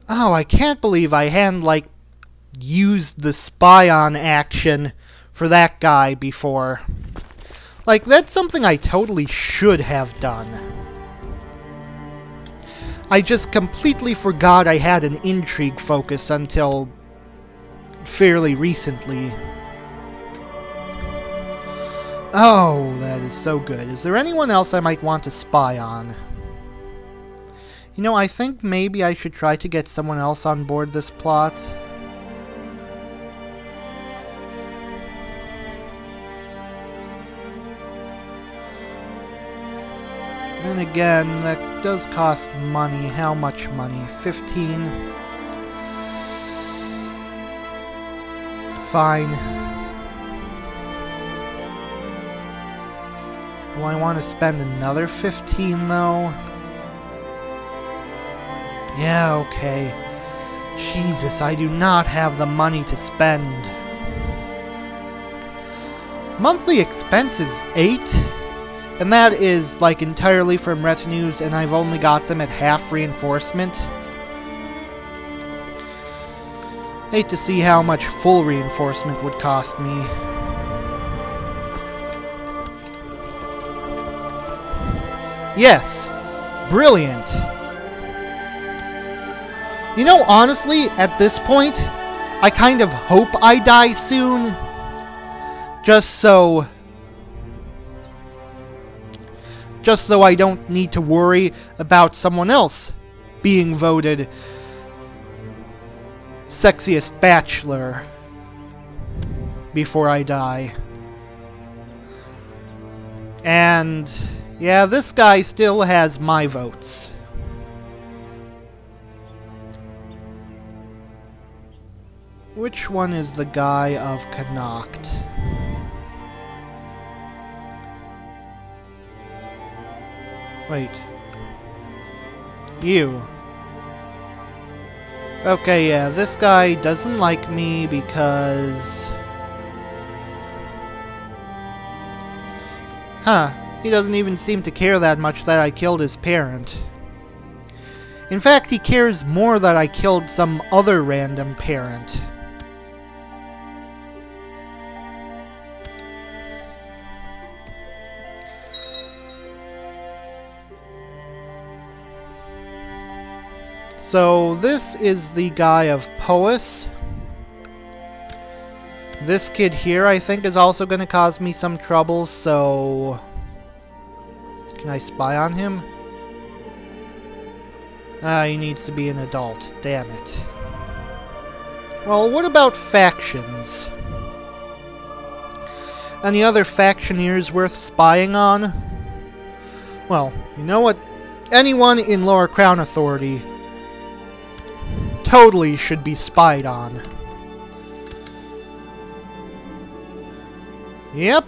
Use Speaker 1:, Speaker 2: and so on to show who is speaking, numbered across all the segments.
Speaker 1: Oh, I can't believe I hadn't, like, used the spy on action for that guy before. Like, that's something I totally should have done. I just completely forgot I had an intrigue focus until fairly recently. Oh, that is so good. Is there anyone else I might want to spy on? You know, I think maybe I should try to get someone else on board this plot. Then again, that does cost money. How much money? 15? Fine. Do I want to spend another 15, though? Yeah, okay. Jesus, I do not have the money to spend. Monthly expenses, 8? And that is, like, entirely from retinues, and I've only got them at half reinforcement. Hate to see how much full reinforcement would cost me. Yes! Brilliant! You know, honestly, at this point, I kind of hope I die soon. Just so I don't need to worry about someone else being voted sexiest bachelor before I die. And yeah, this guy still has my votes. Which one is the guy of Connacht? Wait. You. Okay, yeah, this guy doesn't like me because... Huh, he doesn't even seem to care that much that I killed his parent. In fact, he cares more that I killed some other random parent. So, this is the guy of Pois. This kid here, I think, is also going to cause me some trouble, so... Can I spy on him? Ah, he needs to be an adult. Damn it. Well, what about factions? Any other factioneers worth spying on? Well, you know what? Anyone in Lower Crown Authority totally should be spied on. Yep.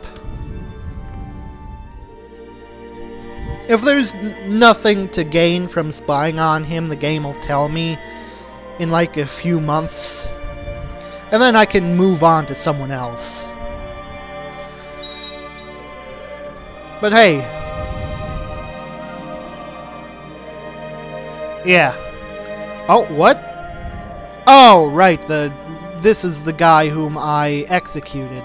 Speaker 1: If there's nothing to gain from spying on him, the game will tell me in like a few months. And then I can move on to someone else. But hey. Yeah. Oh, what? Oh, right, this is the guy whom I executed.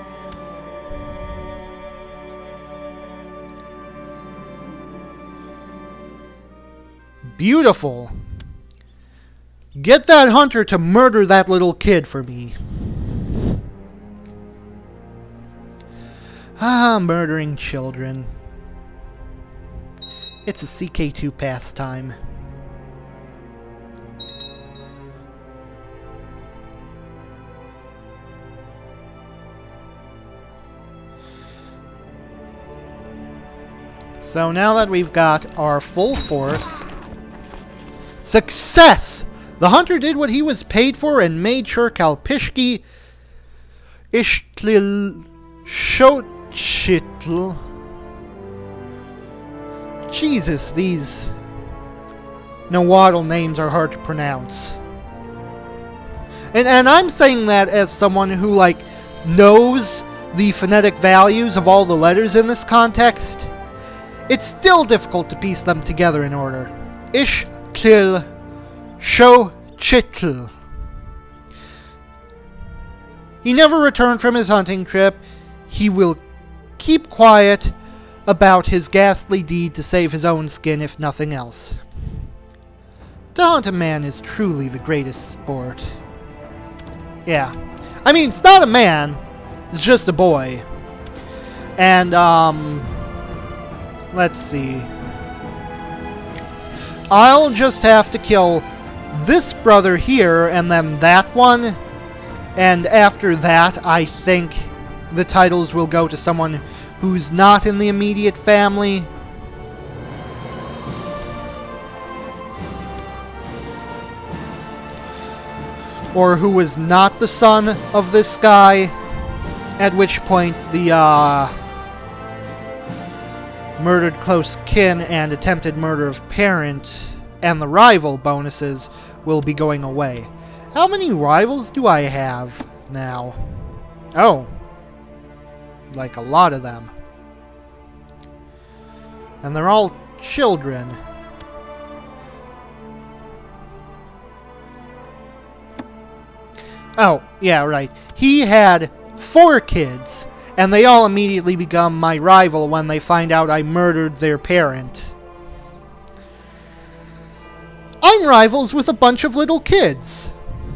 Speaker 1: Beautiful. Get that hunter to murder that little kid for me. Ah, murdering children. It's a CK2 pastime. So now that we've got our full force... Success! The hunter did what he was paid for and made sure Kalpishki Ishtlil Shotchitl... Jesus, these Nahuatl names are hard to pronounce. And I'm saying that as someone who, like, knows the phonetic values of all the letters in this context. It's still difficult to piece them together in order. Ish, til, sho, Chitl. He never returned from his hunting trip. He will keep quiet about his ghastly deed to save his own skin, if nothing else. To hunt a man is truly the greatest sport. Yeah. I mean, it's not a man. It's just a boy. And, let's see. I'll just have to kill this brother here, and then that one. And after that, I think the titles will go to someone who's not in the immediate family. Or who was not the son of this guy. At which point the murdered close kin and attempted murder of parent and the rival bonuses will be going away. How many rivals do I have now? Oh. Like a lot of them. And they're all children. Oh, yeah, right. He had 4 kids, and they all immediately become my rival when they find out I murdered their parent. I'm rivals with a bunch of little kids.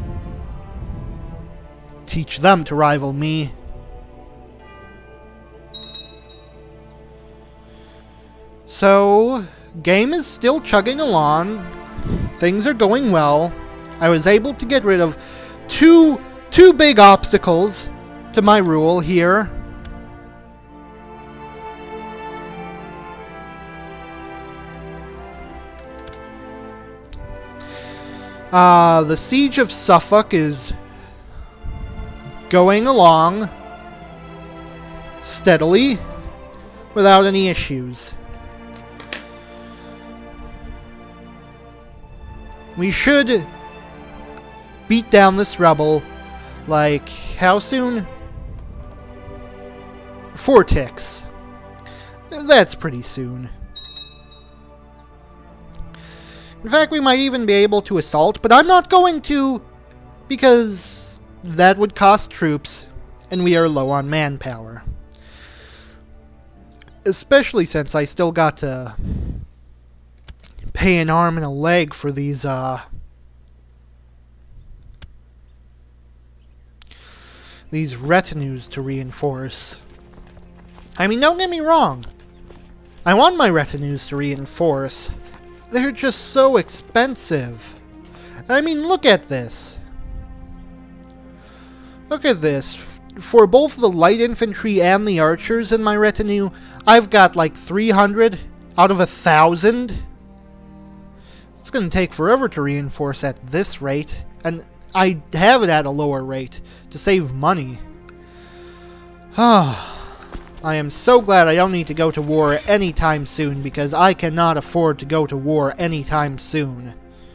Speaker 1: Teach them to rival me. So, game is still chugging along. Things are going well. I was able to get rid of two big obstacles to my rule here. The Siege of Suffolk is going along steadily without any issues. We should beat down this rebel, like, how soon? 4 ticks. That's pretty soon. In fact, we might even be able to assault, but I'm not going to, because that would cost troops, and we are low on manpower. Especially since I still got to pay an arm and a leg for these, retinues to reinforce. I mean, don't get me wrong. I want my retinues to reinforce. They're just so expensive. I mean, look at this. Look at this. For both the light infantry and the archers in my retinue, I've got like 300 out of 1,000. It's going to take forever to reinforce at this rate, and I have it at a lower rate to save money. I am so glad I don't need to go to war anytime soon, because I cannot afford to go to war anytime soon.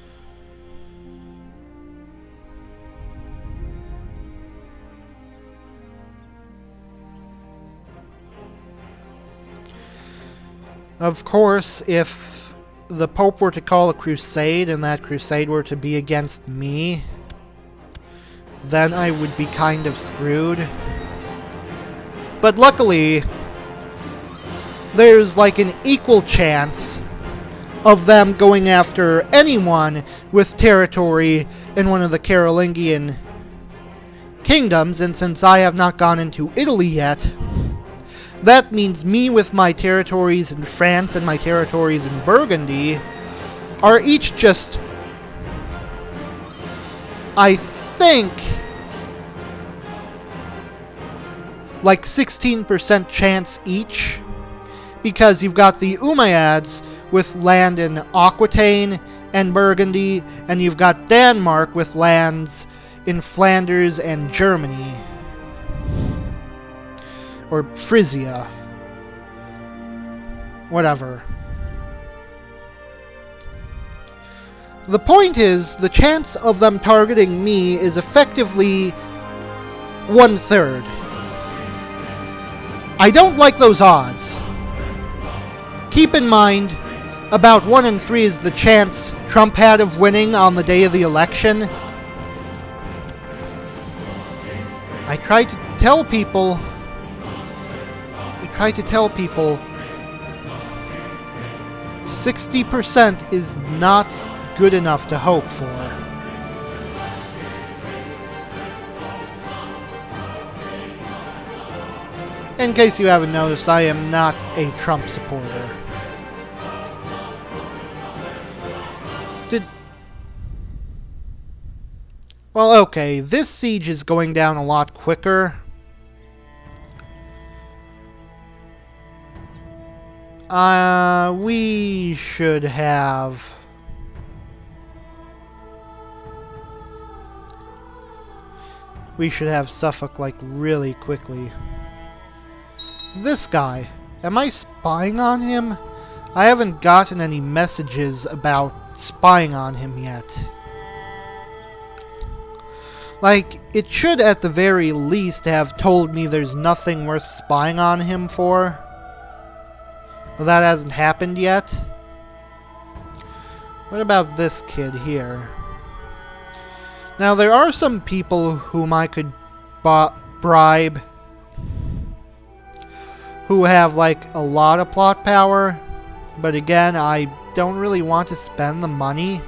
Speaker 1: Of course, if the Pope were to call a crusade, and that crusade were to be against me, then I would be kind of screwed. But luckily, there's like an equal chance of them going after anyone with territory in one of the Carolingian kingdoms, and since I have not gone into Italy yet, that means me with my territories in France and my territories in Burgundy are each just, I think, like 16% chance each, because you've got the Umayyads with land in Aquitaine and Burgundy, and you've got Denmark with lands in Flanders and Germany. Or Frisia. Whatever. The point is, the chance of them targeting me is effectively 1/3. I don't like those odds. Keep in mind, about 1 in 3 is the chance Trump had of winning on the day of the election. I try to tell people 60% is not good enough to hope for. In case you haven't noticed, I am not a Trump supporter. Well, okay, this siege is going down a lot quicker. We should have... Suffolk, like, really quickly. This guy. Am I spying on him? I haven't gotten any messages about spying on him yet. Like, it should at the very least have told me there's nothing worth spying on him for. Well, that hasn't happened yet. What about this kid here? Now, there are some people whom I could bribe who have, like, a lot of plot power. But again, I don't really want to spend the money.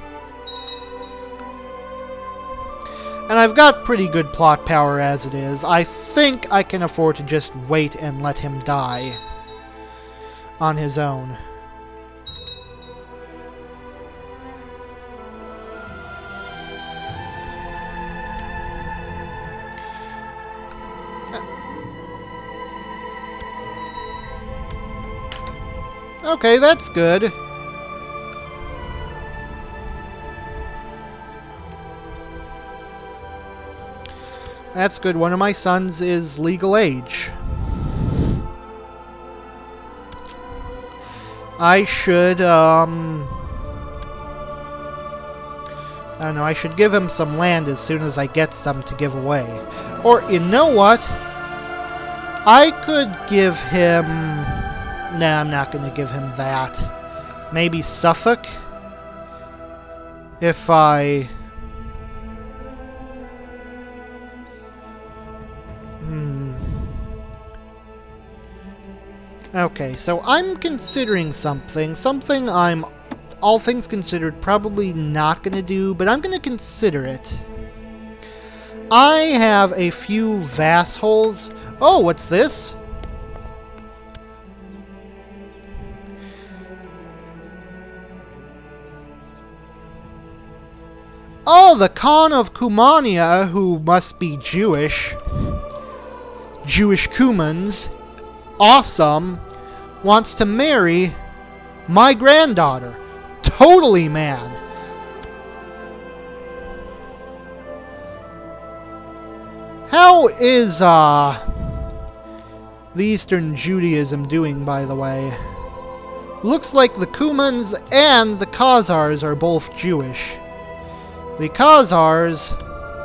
Speaker 1: And I've got pretty good plot power as it is. I think I can afford to just wait and let him die on his own. Okay, that's good. That's good. One of my sons is legal age. I should, I don't know, I should give him some land as soon as I get some to give away. Or, you know what? I could give him... Nah, I'm not going to give him that. Maybe Suffolk? If I... Okay, so I'm considering something. Something I'm, all things considered, probably not going to do, but I'm going to consider it. I have a few vassals. Oh, what's this? Oh, the Khan of Kumania, who must be Jewish. Jewish Kumans. Awesome. Wants to marry my granddaughter. Totally, man. How is, the Eastern Judaism doing, by the way? Looks like the Kumans and the Khazars are both Jewish. The Khazars...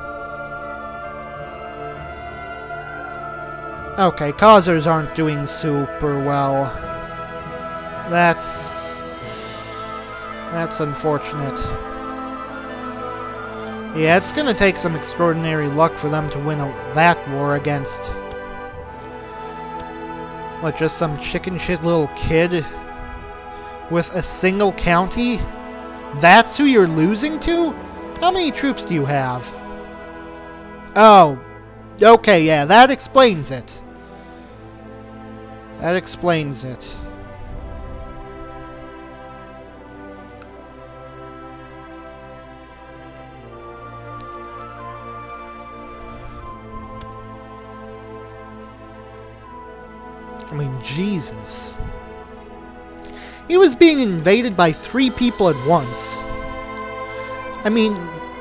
Speaker 1: Okay, Khazars aren't doing super well. That's unfortunate. Yeah, it's gonna take some extraordinary luck for them to win that war against... What, just some chicken shit little kid with a single county? That's who you're losing to? How many troops do you have? Oh, okay, yeah, that explains it. That explains it. I mean, Jesus. He was being invaded by 3 people at once. I mean...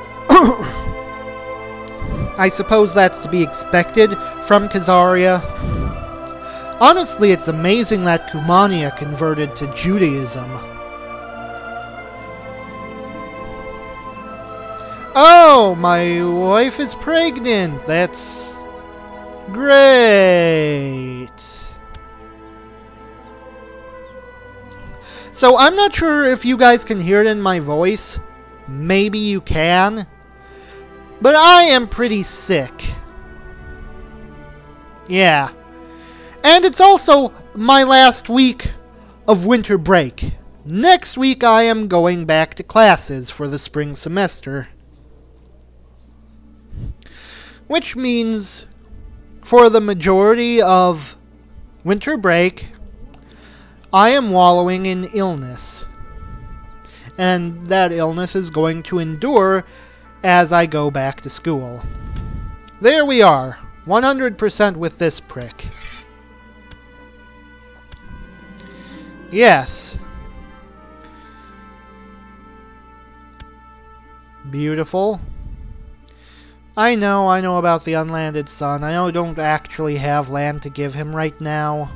Speaker 1: I suppose that's to be expected from Khazaria. Honestly, it's amazing that Kumania converted to Judaism. Oh, my wife is pregnant. That's great. So I'm not sure if you guys can hear it in my voice. Maybe you can. But I am pretty sick. Yeah. And it's also my last week of winter break. Next week I am going back to classes for the spring semester. Which means for the majority of winter break, I am wallowing in illness. And that illness is going to endure as I go back to school. There we are, 100% with this prick. Yes. Beautiful. I know about the unlanded son. I don't actually have land to give him right now.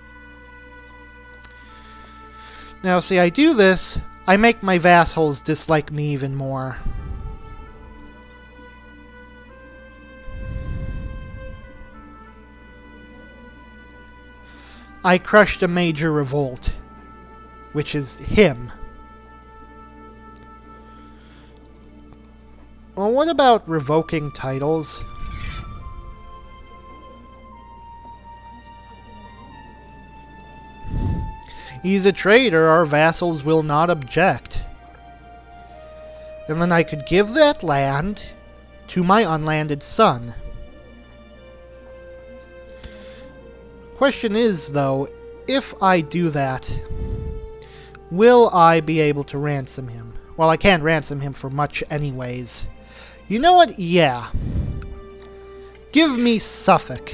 Speaker 1: Now, see, I do this, I make my vassals dislike me even more. I crushed a major revolt, which is him. Well, what about revoking titles? He's a traitor, our vassals will not object. And then I could give that land to my unlanded son. Question is, though, if I do that, will I be able to ransom him? Well, I can't ransom him for much anyways. You know what? Yeah. Give me Suffolk.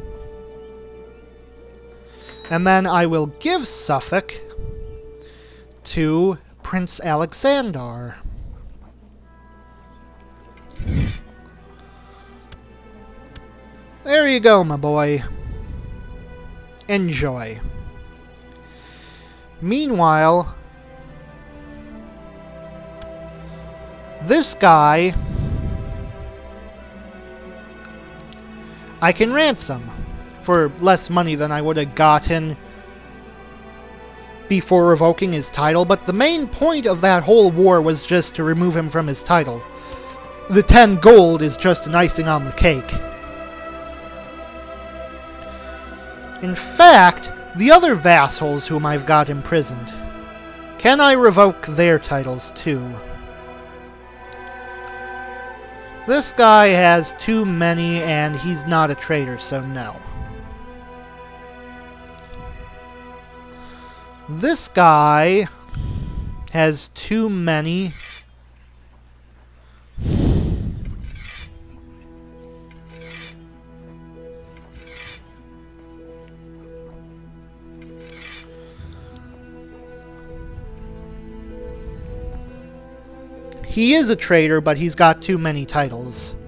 Speaker 1: And then I will give Suffolk to Prince Alexander. There you go, my boy. Enjoy. Meanwhile, this guy I can ransom for less money than I would have gotten before revoking his title, but the main point of that whole war was just to remove him from his title. The 10 gold is just an icing on the cake. In fact, the other vassals whom I've got imprisoned, can I revoke their titles too? This guy has too many and he's not a traitor, so no. This guy has too many. He is a traitor, but he's got too many titles.